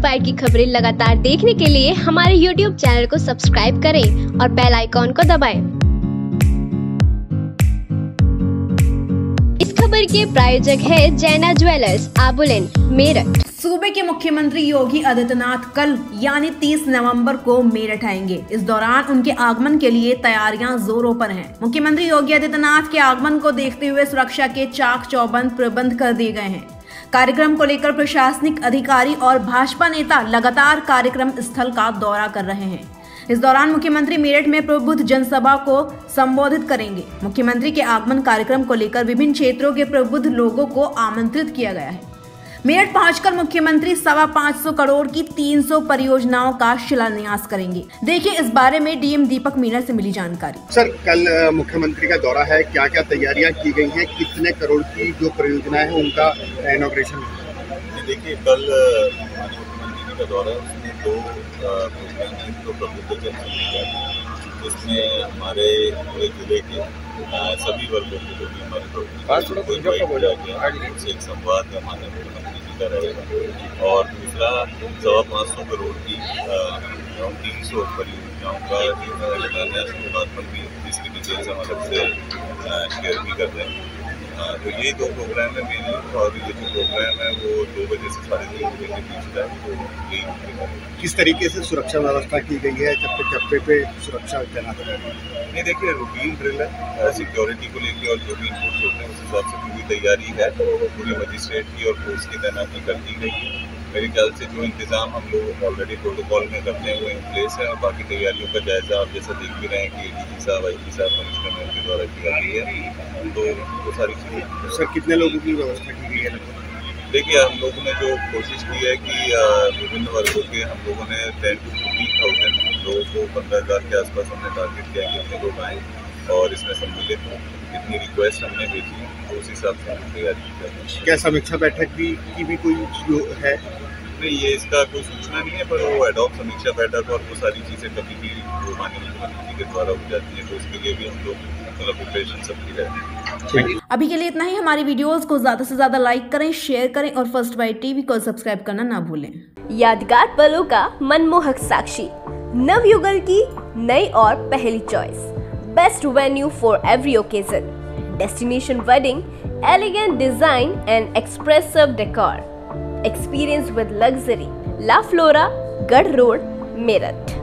Inspire की खबरें लगातार देखने के लिए हमारे YouTube चैनल को सब्सक्राइब करें और बेल आइकॉन को दबाएं। इस खबर के प्रायोजक है जैना ज्वेलर्स, आबुलेन, मेरठ। सूबे के मुख्यमंत्री योगी आदित्यनाथ कल यानी 30 नवंबर को मेरठ आएंगे। इस दौरान उनके आगमन के लिए तैयारियां जोरों पर हैं। मुख्यमंत्री योगी आदित्यनाथ के आगमन को देखते हुए सुरक्षा के चाक चौबंद प्रबंध कर दिए गए हैं। कार्यक्रम को लेकर प्रशासनिक अधिकारी और भाजपा नेता लगातार कार्यक्रम स्थल का दौरा कर रहे हैं। इस दौरान मुख्यमंत्री मेरठ में प्रबुद्ध जनसभा को संबोधित करेंगे। मुख्यमंत्री के आगमन कार्यक्रम को लेकर विभिन्न क्षेत्रों के प्रबुद्ध लोगों को आमंत्रित किया गया है। मेरठ पहुंचकर मुख्यमंत्री 525 करोड़ की 300 परियोजनाओं का शिलान्यास करेंगे। देखिए इस बारे में डीएम दीपक मीणा से मिली जानकारी। सर, कल मुख्यमंत्री का दौरा है, क्या क्या तैयारियां की गई हैं, कितने करोड़ की जो परियोजनाएं हैं उनका इनॉग्रेशन है? देखिए, कल मुख्यमंत्री का दौरा है, उसमें दो प्रोग्राम तो प्रबुद्ध जनसभा इसमें हमारे पूरे जिले के सभी वर्गों के जो भी हमारे उनसे एक संवाद माननीय मुख्यमंत्री जी का रहेगा और दूसरा 525 करोड़ की 300 परियोजनाओं का शिलान्यास के बाद पर भी इसकी डिटेल्स हम अलग से शेयर भी कर रहे हैं। तो ये दो प्रोग्राम है मेरे, और ये जो प्रोग्राम है वो 2 बजे से 3:30 बजे के बीच का है। तो यही किस तरीके से सुरक्षा व्यवस्था की गई है, चप्पे चप्पे पे सुरक्षा तैनात है? नहीं, देखिए, रूटीन ड्रिल है सिक्योरिटी को लेकर और जो भी इनपुट होते हैं उस हिसाब से पूरी तैयारी है। पूरी मजिस्ट्रेट की और पुलिस की तैनाती कर दी गई है। मेरे ख्याल से जो इंतजाम हम लोग ऑलरेडी प्रोटोकॉल में करते हुए इन प्लेस है और बाकी तैयारियों का जायजा आप जैसा देख भी रहे हैं कि ADG साहब, IG साहब, कमिश्नर ने उनके द्वारा की गई है। तो वो सारी चीज़ें। सर, कितने लोगों की व्यवस्था की गई है? देखिए, हम लोगों ने जो कोशिश की है कि विभिन्न वर्गों के हम लोगों ने 10 to 15,000 लोगों को 15,000 के आसपास हमने टारगेट किया कि इतने लोग आएँ और इसमें सम्मिलित हों। इतनी रिक्वेस्ट हमने भेजी तो उस हिसाब से हम तैयारी की जाएगी। क्या समीक्षा बैठक की भी कोई जो है? नहीं, ये इसका कोई सूचना नहीं है, पर वो एडॉक समीक्षा बैठक और वो सारी चीज़ें कभी भी वो माननीय मुख्यमंत्री जी के द्वारा हो जाती है, तो उसके लिए भी हम लोग मतलब प्रिपरेशन सबकी रहती है। अभी के लिए इतना ही। हमारी वीडियोस को ज्यादा से ज्यादा लाइक करें, शेयर करें और फर्स्ट बाइट टीवी को सब्सक्राइब करना ना भूलें। यादगार पलों का मनमोहक साक्षी, नवयुगल की नई और पहली choice, best venue for every occasion, destination wedding, elegant design and expressive decor, experience with luxury, La Flora, Gad Road, Meerut।